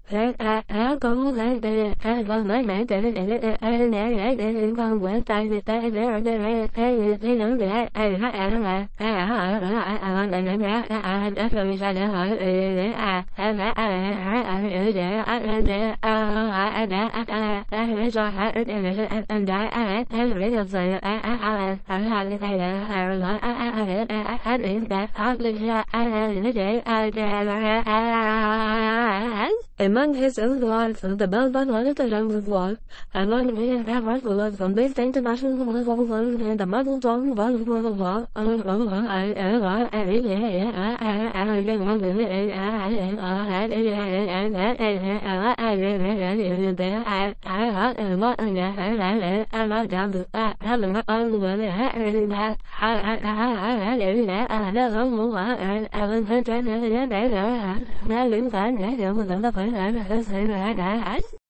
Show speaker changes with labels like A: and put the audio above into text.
A: Con mới mẹ con quên tay Among his own life, the Belgian Monitor was war, among the Airport was from this international level and the Model John was war,